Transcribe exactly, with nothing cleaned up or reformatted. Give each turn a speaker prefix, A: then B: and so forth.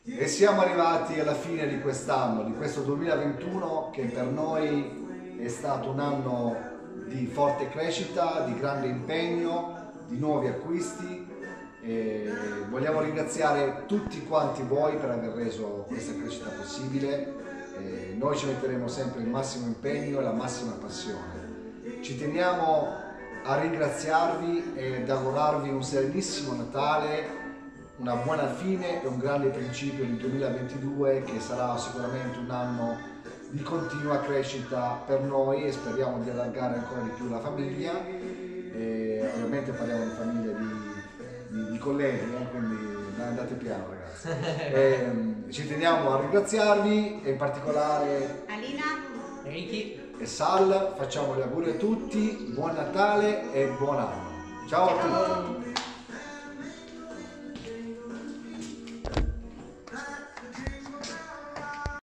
A: E siamo arrivati alla fine di quest'anno, di questo duemilaventuno, che per noi è stato un anno di forte crescita, di grande impegno, di nuovi acquisti. E vogliamo ringraziare tutti quanti voi per aver reso questa crescita possibile. E noi ci metteremo sempre il massimo impegno e la massima passione. Ci teniamo a ringraziarvi e ad augurarvi un serenissimo Natale, una buona fine e un grande principio di duemilaventidue, che sarà sicuramente un anno di continua crescita per noi, e speriamo di allargare ancora di più la famiglia. E ovviamente parliamo di famiglia di, di, di colleghi, eh, quindi andate piano ragazzi. E, ci teniamo a ringraziarvi, e in particolare
B: Alina,
C: Ricky
A: e Sal, facciamo gli auguri a tutti, buon Natale e buon anno. Ciao a tutti!